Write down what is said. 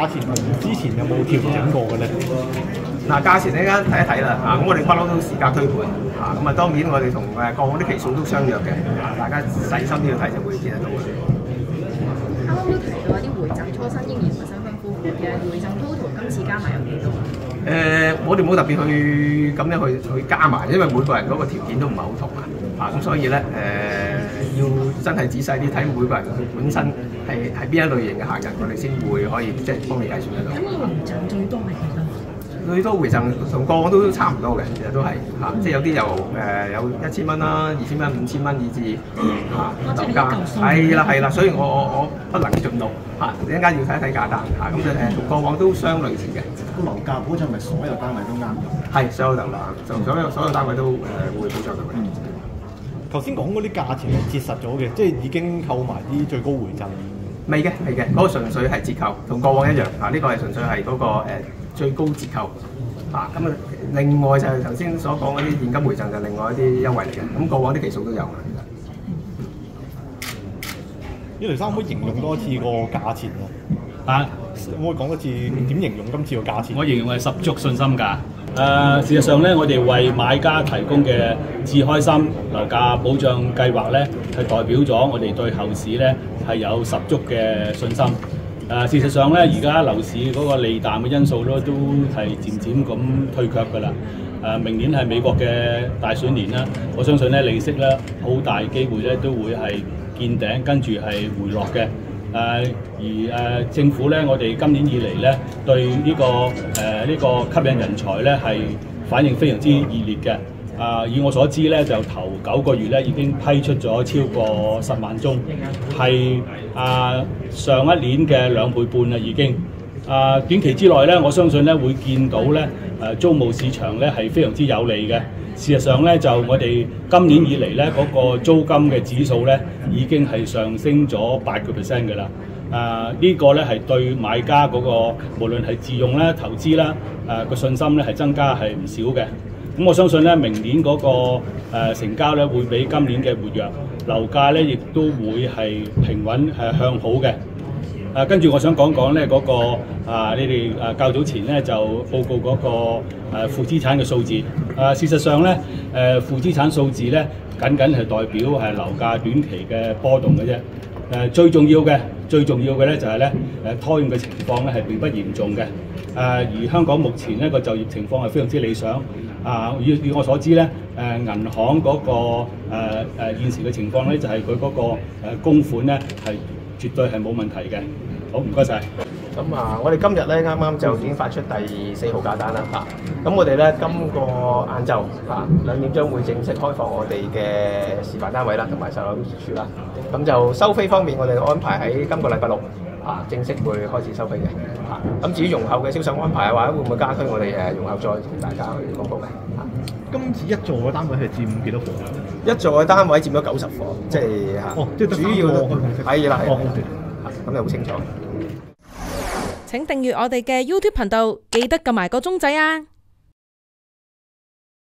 價錢同之前有冇調整過嘅咧？ 嗱，價錢呢家睇一睇啦，咁我哋不嬲都時價推盤，咁啊當然我哋同過往啲期數都相約嘅，大家細心啲去睇就會見得到嘅。 啱啱都提到有啲回贈初生嬰兒同新婚夫婦嘅回贈 total 今次加埋有幾多？ 我哋冇特別去咁樣去加埋，因為每個人嗰個條件都唔係好同咁所以咧要真係仔細啲睇每個人佢本身係邊一類型嘅客人，我哋先會可以即係幫你計算得到。 咁回贈最多係幾多？ 最多回贈同個案都差唔多嘅，其實都係即係有啲有1000蚊啦、2000蚊、5000蚊以至樓價係啦，所以我不能盡錄一陣間要睇一睇價單咁同個案都相類似嘅。 個樓價保障係咪所有單位都啱嘅？ 係所有樓啦，所有單位都會保障到嘅。 頭先講嗰啲價錢係折實咗嘅，即係已經扣埋啲最高回贈。 未嘅，嗰個純粹係折扣，同過往一樣呢個係純粹係嗰個最高折扣咁另外就係頭先所講嗰啲現金回贈就另外一啲優惠嚟嘅，咁過往啲期數都有嘅。 雷生可唔可以形容多次個價錢啊？可唔可以講多次點形容今次個價錢？ 我形容係十足信心價。事實上咧，我哋為買家提供嘅置開心樓價保障計劃咧，係代表咗我哋對後市咧係有十足嘅信心。事實上咧，而家樓市嗰個利淡嘅因素咧，都係漸漸咁退卻㗎啦。明年係美國嘅大選年啦，我相信咧利息咧好大機會咧都會係見頂，跟住係回落嘅。政府咧，我哋今年以嚟咧對呢個吸引人才咧係反應非常之熱烈嘅。以我所知咧，就頭9個月咧已經批出咗超過10萬宗，係上一年嘅2倍半啦已經。短期之內咧，我相信咧會見到咧租務市場咧係非常之有利嘅。事實上咧，就我哋今年以嚟咧嗰個租金嘅指數咧已經係上升咗8%嘅啦。呢個咧係對買家嗰個無論係自用咧、投資啦個信心咧係增加係唔少嘅。咁我相信咧明年嗰個成交咧會比今年嘅活躍，樓價咧亦都會係平穩向好嘅。跟住我想講講咧嗰個你哋較早前咧就報告嗰個負資產嘅數字。事實上咧負資產數字咧僅僅係代表係樓價短期嘅波動嘅啫。最重要嘅咧就係咧拖欠嘅情況咧係並不嚴重嘅。而香港目前呢個就業情況係非常之理想。以我所知咧銀行嗰個現時嘅情況咧就係佢嗰個供款咧係絕對係冇問題嘅。好，唔該晒。 咁我哋今日咧啱啱就已經發出第4號價單啦咁我哋咧今個晏晝2點將會正式開放我哋嘅示範單位啦，同埋售樓處啦。咁就收飛方面，我哋安排喺今個禮拜6正式會開始收飛嘅。咁至於容後嘅銷售安排嘅話，會唔會加推我哋容後再同大家去公佈嘅？ 今次一座嘅單位係佔幾多伙？ 一座嘅單位佔咗90伙，即係即係主要都係啦，咁就好清楚。 請訂閱我哋嘅 YouTube 頻道，記得撳埋個鐘仔啊！